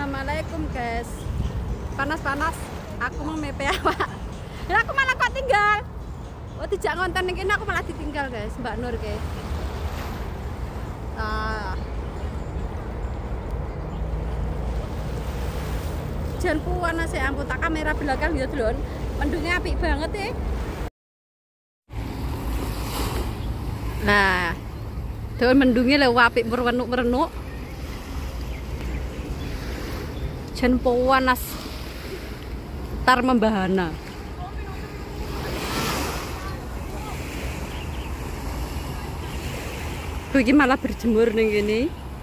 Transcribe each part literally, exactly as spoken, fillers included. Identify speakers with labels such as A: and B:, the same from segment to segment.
A: Assalamualaikum guys. Panas-panas, aku mau mepe awak. Ya aku malah kok tinggal. Oh tidak ngonten ini aku malah ditinggal guys, Mbak Nur guys. Ah. Jan puan sih ampun tak kamera belakang ya dulur. Mendungnya apik banget ya. Nah, dulur mendungnya lho apik merenuk-merenuk. Jan panas tar membahana. Iki malah berjemur ning gini.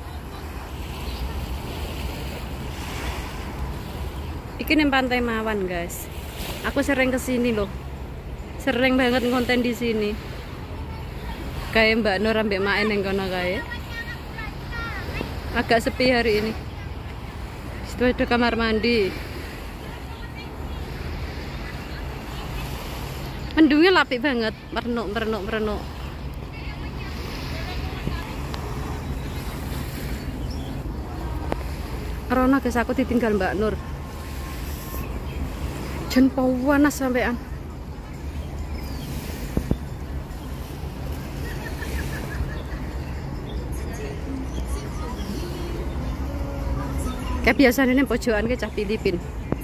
A: Iki ning Pantai Mawon, guys. Aku sering kesini loh. Sering banget ngonten di sini. Kayak Mbak Nur ambek main ning kono kae. Agak sepi hari ini. Situ ada kamar mandi. Mendungnya lapik banget, merenuk, merenuk, merenuk. Karena guys aku ditinggal Mbak Nur. Jan panas sampean. Kayak biasa ini pojokan ke cah Filipin.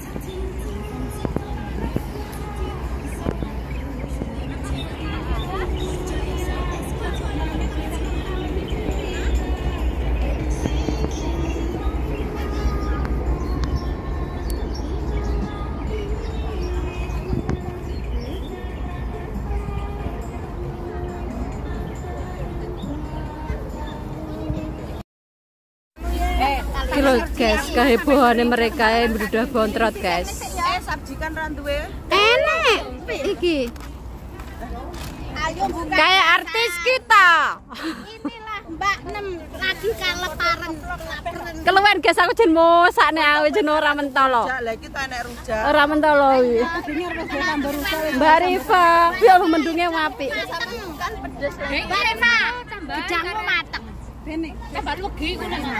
A: Kilo guys, kehebohannya mereka yang berudah bontrot guys.
B: Eh, sabjikan randuwe.
A: Enak, iki.
B: Ayo buka.
A: Kayak artis kita.
B: Inilah Mbak Nem lagi keleparan.
A: Keluwen guys, aku jen mosak nek awe jen ora mentolo.
B: Rujak lah kita nek rujak.
A: Ora mentolo iki. Mbak Rifa, ya mendungnya apik.
B: Kan pedes lah.
A: Mbak Rifa,
B: Gedangmu mateng.
A: Bene, coba legi ku nang.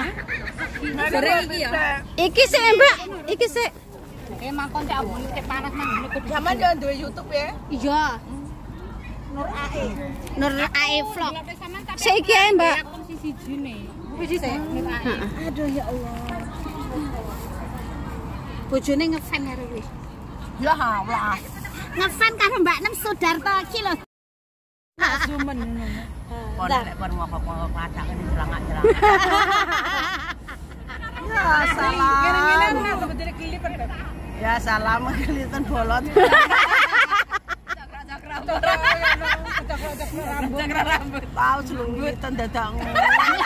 B: Iki ya.
A: Iki sik Mbak, iki sik.
B: Eh mangkon tak ambune panas nang zaman yo duwe YouTube ya.
A: Iya.
B: Nur A E.
A: Nur A E vlog. Saiki ae, Mbak.
B: Wis sik. Aduh ya Allah.
A: Bojone ngefan karo wis.
B: Ya Allah.
A: Ngefan karo Mbak Nem Sudarto iki lho.
B: Sumen ngono. Kon nek kon ngapa-ngapa padak ngene celangak-celangak. Ya salam. Ngene-ngene ana sebetulnya klip kan. Ya salam kelihatan bolot. Cakra rambut. Tahu selungutan dadak ngono.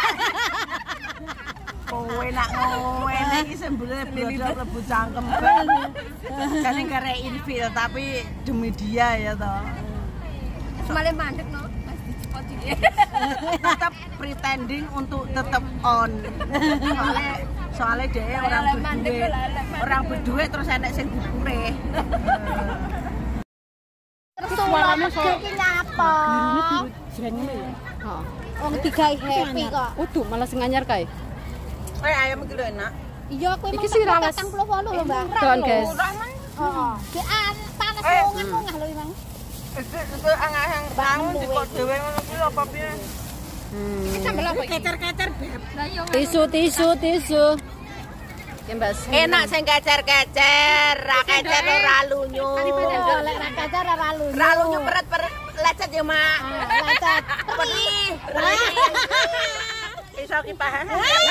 B: Kowe nak ngene iki sembule blodok lebu cangkem. Jane karek infil tapi demi dia ya toh.
A: Semale mandek no.
B: Tetap pretending untuk tetap on. Soalnya soalnya dia orang berdua, orang berdua terus enek sing dipure.
A: Suaranya kok iki nyapa?
B: Jenenge ya.
A: Heeh. Wong digawe happy kok. Uduh malah sing anyar kae.
B: Eh ayam iki lho enak.
A: Iya kuwi iki sing rawas patang puluh wolu lho, Mbak. Don guys.
B: Heeh.
A: Ki panas mongan-mongan lho Bang.
B: Itu angang bangun di kok dhewe ngono kuwi apa piye?
A: Hmm.
B: Sambel apa kecer-kecer beb.
A: Tisu, tisu, tisu. Ya Mbak.
B: Enak sing kecer-kecer, ra kecer ora lunyu.
A: Lek ra kecer ora lunyu.
B: Ra lunyu peret-peret lecet ya, Mak.
A: Lecet.
B: Perih. Iso kipahan.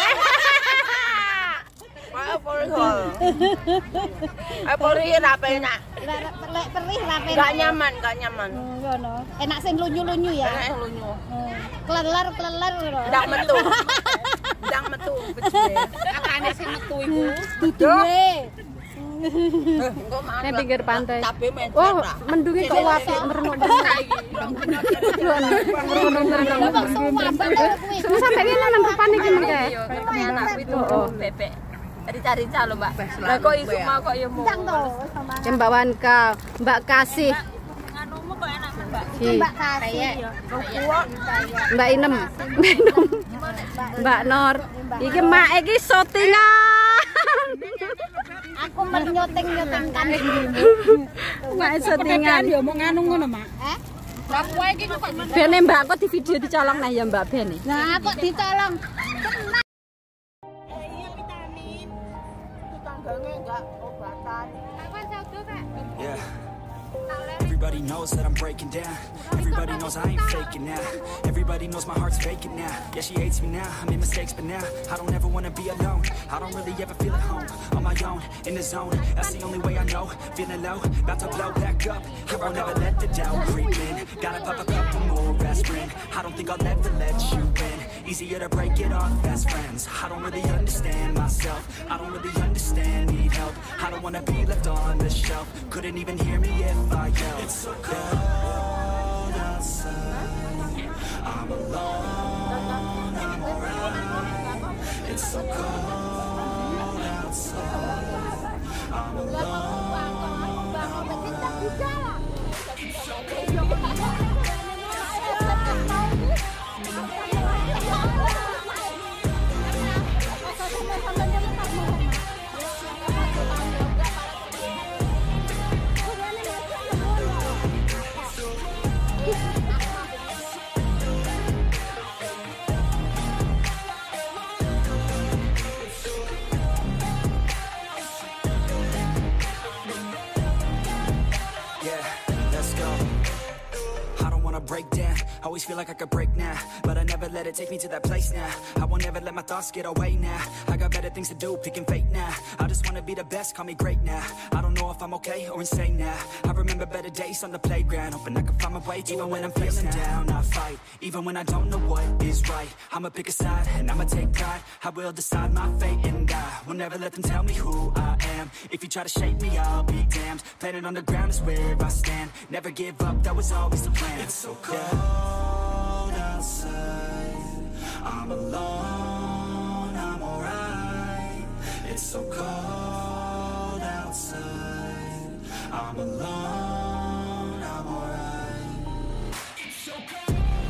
B: Wah, polhol. Eh, polhi ra penak.
A: Lek perih ra penak.
B: Enggak nyaman, enggak nyaman.
A: Ngono. Enak sing lunyu-lunyu ya.
B: Enak lunyu.
A: Kleler-kleler lho.
B: Ndang metu. Ndang metu bejene. Akane sing metu iku.
A: Duduhe.
B: Engko makan.
A: Nek pinggir pantai.
B: Cabe mencret.
A: Oh, mendunge kok apik merenuk-merenuk iki. Merenuk-merenuk. Sampai ngene nang rupane iki mengke.
B: Anakku itu bebek. Rica-rica lho, Mbak. Lah kok iso mau kok ya mau.
A: Mbak Wanka, Mbak Kasih.
B: Anumu kok enak, Mbak.
A: Mbak Kasih.
B: Kuwak.
A: Mbak Inem. Mbak Inem. Mbak Nur. Iki mak iki syutingan.
C: Aku menyoteng-nyotengkan dirimu.
A: Mak syutingan
B: yo mau nganu ngono, Mak.
C: Eh?
B: Lah kowe iki kok
A: Bene Mbak kok di video dicolong nah ya Mbak Bene.
C: Nah, kok ditolong.
B: tanggane enggak obatan.
D: Yeah. Everybody knows that I'm breaking down. Everybody knows I ain't faking now. Everybody knows my heart's vacant now. Yeah, she hates me now. I made mistakes, but now I don't ever wanna be alone. I don't really ever feel at home. On my own, in the zone. That's the only way I know. Feeling low, about to blow back up. I won't ever let the doubt creep in. Gotta pop a couple more aspirin. I don't think I'll ever let you in. Easier to break it off best friends. I don't really understand myself. I don't really understand, need help. I don't wanna be left on the shelf. Couldn't even hear me if I yelled. It's so cold outside. I'm alone, I'm alright. It's so cold outside. I'm alone, I'm alright. Break down, always feel like I could break now, but I never let it take me to that place now. I won't ever let my thoughts get away now. I got better things to do, picking fate now. I just wanna be the best, call me great now. I don't know if I'm okay or insane now. I remember better days on the playground, hoping I can find my way even when I'm feeling down. I fight, even when I don't know what is right. I'ma pick a side and I'ma take pride. I will decide my fate and I will never let them tell me who I am. If you try to shape me, I'll be damned. Planet on the ground is where I stand. Never give up, that was always the plan. It's so cold outside. I'm alone, I'm alright. It's so cold outside. I'm alone, I'm alright. It's so cold.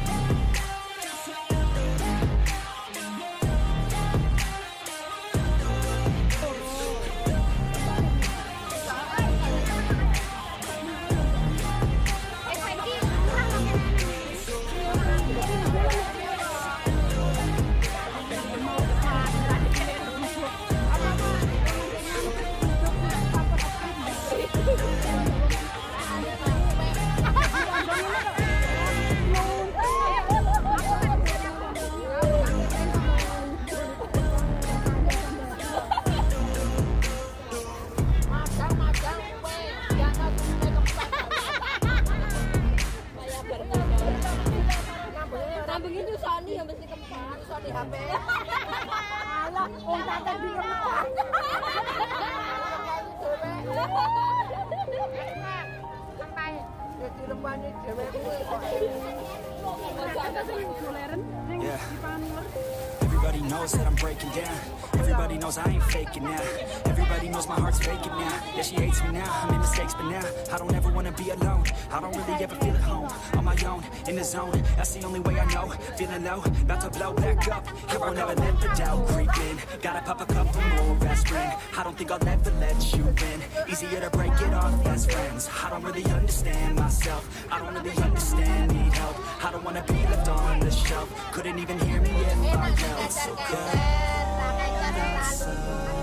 D: Yeah. Everybody knows that I'm breaking down. Everybody knows I ain't faking now. Everybody knows my heart's vacant now. Yeah, she hates me now. I made mistakes, but now I don't ever wanna be alone. I don't really ever feel at home. On my own, in the zone. That's the only way I know. Feeling low, about to blow back up. I won't ever let the doubt creep in. Gotta pop a couple more aspirin. I don't think I'll ever let you in. Easier to break it off best friends. I don't really understand myself. I don't really understand, need help. I don't wanna be left on the shelf. Couldn't even hear me if I yelled. It's so cold outside.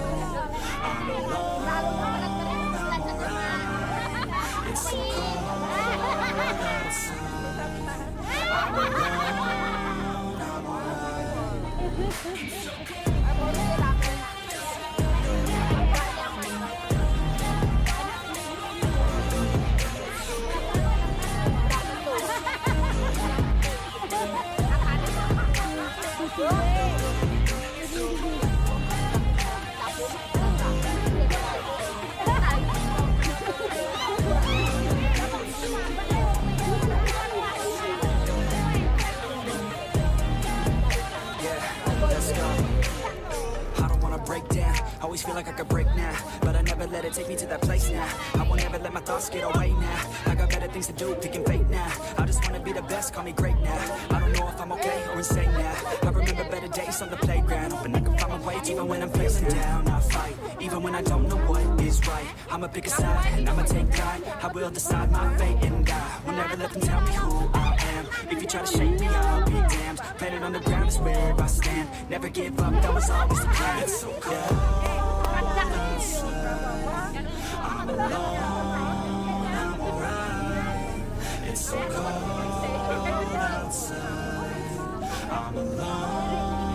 D: I'm alone, I'm alright. It's so cold outside. I'm alone, I'm alright. Yeah, let's go. Always feel like I could break now, but I never let it take me to that place now. I won't ever let my thoughts get away now. I got better things to do, picking fate now. I just wanna be the best, call me great now. I don't know if I'm okay or insane now. I remember better days on the playground, hoping I can find my way even when I'm feeling down. I fight, even when I don't know what is right. I'ma pick a side, and I'ma take pride. I will decide my fate and die. Will never let them tell me who I am. If you try to shake me, I'll be damned. Planet on the ground is where I stand. Never give up, that was always the plan. It's so cold outside, I'm alone, I'm alright. It's so cold outside, I'm alone.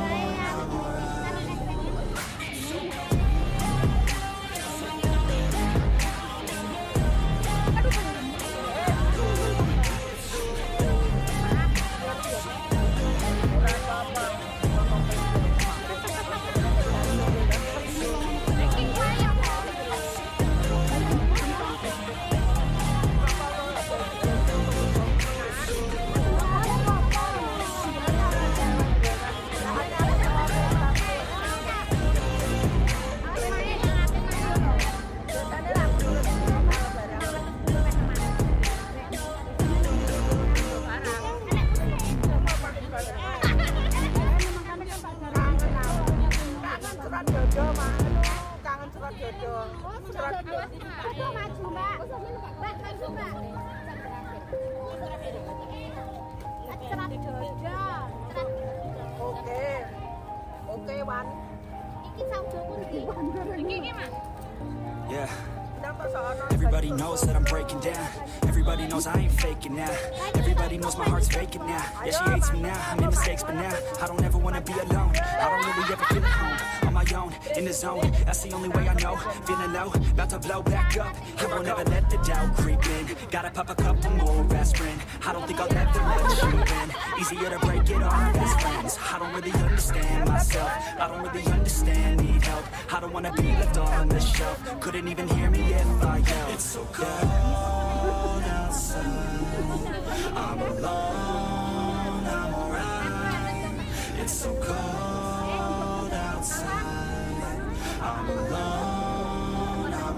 B: Oke, oke Wan.
C: Iki saujoku iki. Iki iki Mas.
D: Yeah. Everybody knows that I'm breaking down. Everybody knows I ain't faking now. Everybody knows my heart's vacant now. Yeah, she hates me now, I made mistakes, but now I don't ever wanna be alone. I don't really ever feel at home. On my own, in the zone, that's the only way I know. Feeling low, about to blow back up. I won't ever let the doubt creep in. Gotta pop a couple more aspirin. I don't think I'll ever let you in. Easier to break it off as friends. I don't really understand myself. I don't really understand, need help. I don't wanna be left on the shelf. Couldn't even hear me if I yell. It's so cold outside, I'm alone, I'm alright. It's so cold outside, I'm alone, I'm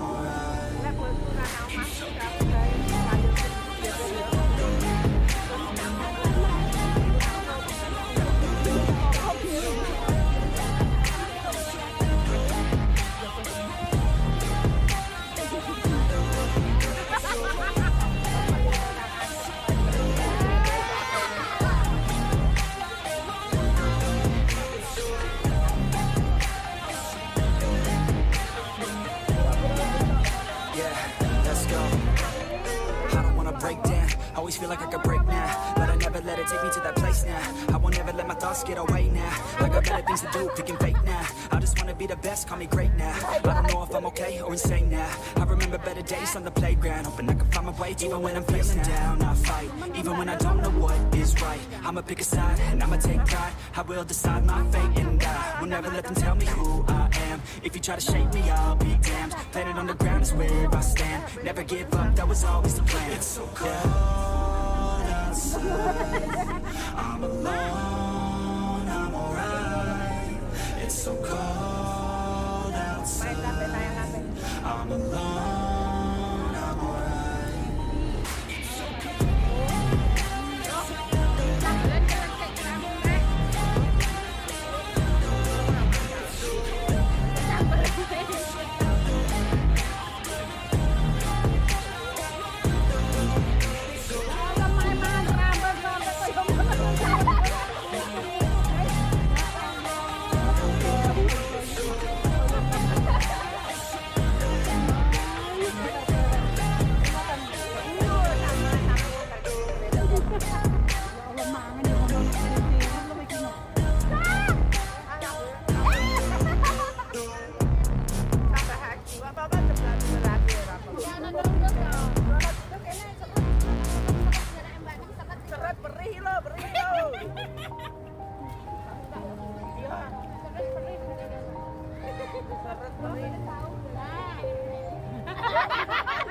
D: always feel like I could break now, but I never let it take me to that place now. I won't ever let my thoughts get away now. I got better things to do, picking fate now. I just wanna be the best, call me great now. I don't know if I'm okay or insane now. I remember better days on the playground, hoping I can find my way even when I'm feeling down. I fight, even when I don't know what is right. I'ma pick a side, and I'ma take pride. I will decide my fate and die. Will never let them tell me who I am. If you try to shake me, I'll be damned. Planet on the ground is where I stand. Never give up, that was always the plan. It's so cold outside, I'm alone, I'm alright. It's so cold outside, I'm alone, I'm alright.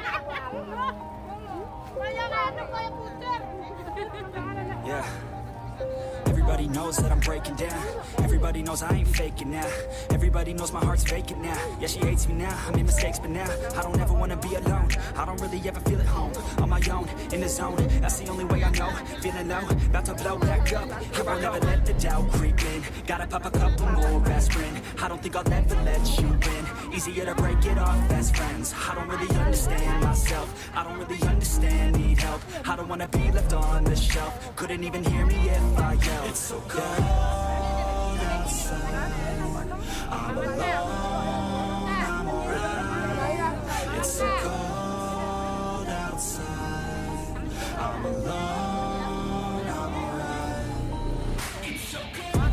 D: Yeah, Everybody knows that I'm breaking down. Everybody knows I ain't faking now. Everybody knows my heart's vacant now. Yeah, she hates me now, I made mistakes but now I don't ever wanna be alone. I don't really ever feel at home. On my own, in the zone, that's the only way I know. Feeling low, about to blow back up. Here I'll never let the doubt creep in. Gotta pop a couple more aspirin. I don't think I'll ever let you in. Easier to break it off best friends. I don't really understand myself. I don't really understand, need help. I don't wanna be left on the shelf. Couldn't even hear me if I yelled. It's so cold outside. I'm alone, I'm alright. It's so cold outside. I'm alone, I'm alright. It's so cold.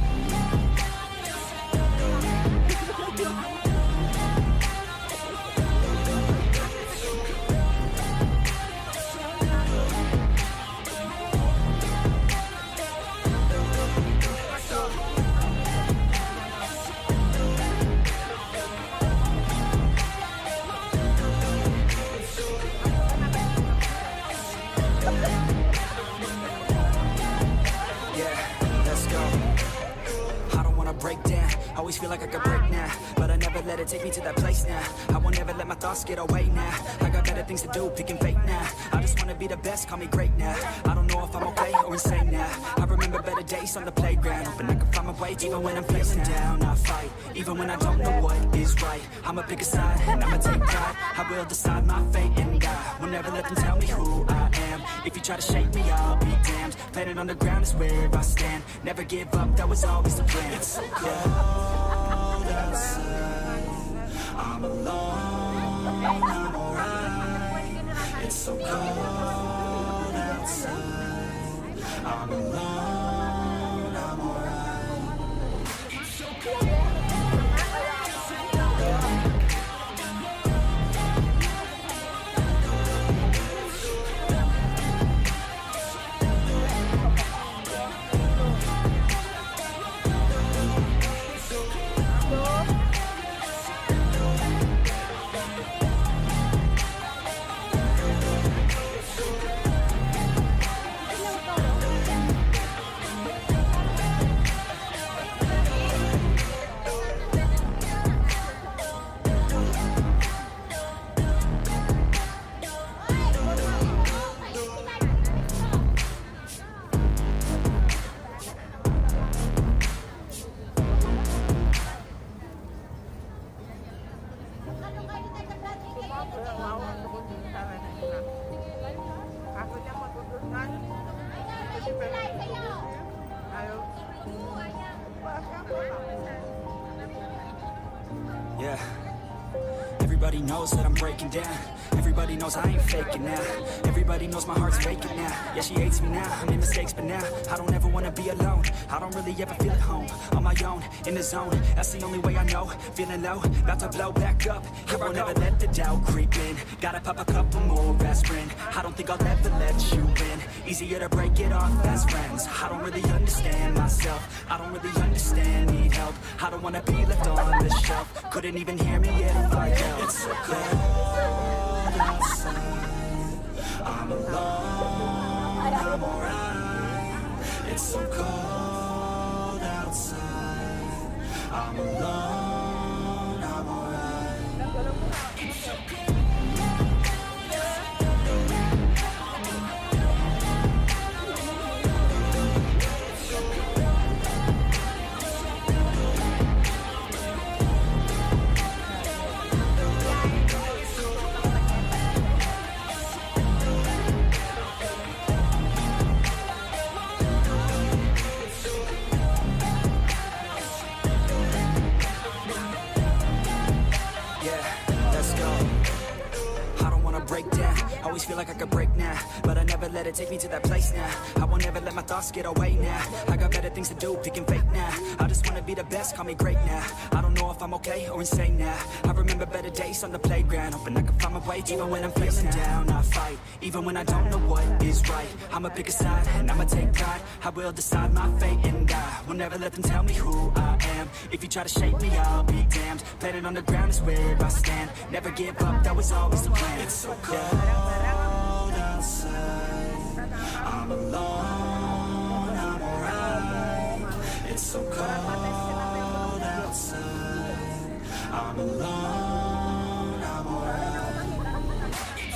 D: Always feel like I could break now, but I never let it take me to that place now. I won't ever let my thoughts get away now. I got better things to do, picking fate now. I just wanna be the best, call me great now. I don't know if I'm okay or insane now. I remember better days on the playground, hoping I can find my way even when I'm feeling down. I fight, even when I don't know what is right. I'ma pick a side, and I'ma take pride. I will decide my fate and die. Will never let them tell me who I am. If you try to shake me, I'll be damned. Planet on the ground is where I stand. Never give up, that was always the plan. It's so cold outside. I'm alone, I'm alright. It's so cold outside. I'm alone, I'm alright. It's so cold. Yeah. Everybody knows that I'm breaking down. Everybody knows I ain't faking now. Everybody knows my heart's vacant now. Yeah, she hates me now, I made mistakes but now I don't ever wanna be alone. I don't really ever feel at home. On my own, in the zone, that's the only way I know. Feeling low, about to blow back up. Here I'll never let the doubt creep in. Gotta pop a couple more aspirin. I don't think I'll ever let you in. Easier to break it off best friends. I don't really understand myself. I don't really understand, need help. I don't wanna be left on the shelf. Couldn't even hear me if I yelled. It's so cold outside. I'm alone, I'm alright. It's so cold outside. I'm alone, I'm alright. It's so cold. Always feel like I could break now, but I never let it take me to that place now. I won't ever let my thoughts get away now. I got better things to do, picking fate now. I just wanna be the best, call me great now. I don't know if I'm okay or insane now. I remember better days on the playground, hoping I can find my way even when I'm feeling down. I fight, even when I don't know what is right. I'ma pick a side, and I'ma take pride. I will decide my fate and die. Will never let them tell me who I am. If you try to shake me, I'll be damned. Planet on the ground is where I stand. Never give up, that was always the plan. It's so cold outside. I'm alone, I'm alright. I'm alone, I'm alright.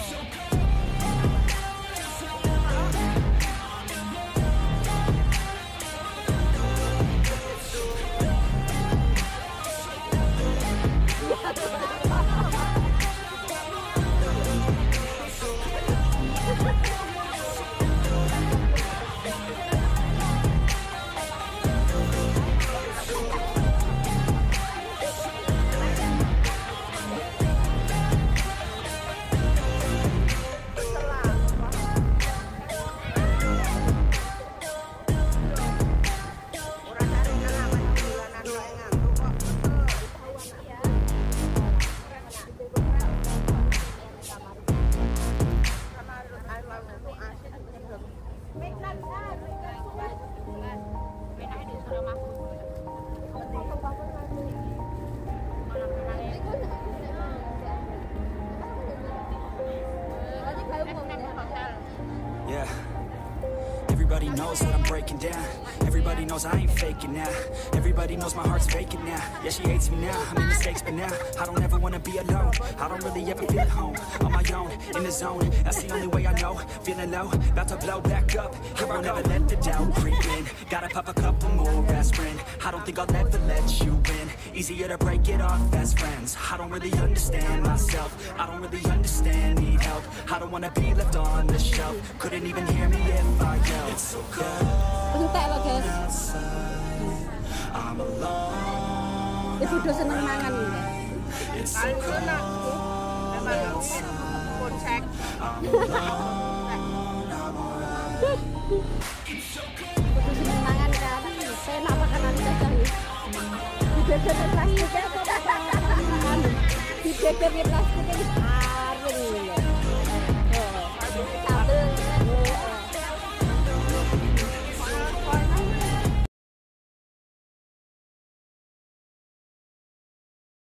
D: Yeah. Everybody knows that I'm breaking down. Everybody knows I ain't faking now. Everybody knows my heart's vacant now. Yeah, she hates me now, I made mistakes, but now I don't ever wanna be alone. I don't really ever feel at home. On my own, in the zone, that's the only way I know. Feeling low, about to blow back up. Here I'll never let the doubt creep in. Gotta pop a couple more aspirin. I don't think I'll ever let you in. Easier to break it off best friends. I don't really understand myself. I don't really understand, need help. I don't wanna be left on the shelf. Couldn't even hear me if I yelled. It's so cold
A: Entek loh guys.
D: outside. I'm alone.
A: Ibu udah seneng mangan ini.
D: It's so cold outside.
B: Kocek.
D: I'm alone. I'm alright.
A: Udah seneng mangan kan. Saya nak makanan cacah ini. Dibeber plastiknya kok. Dibeber plastiknya harum.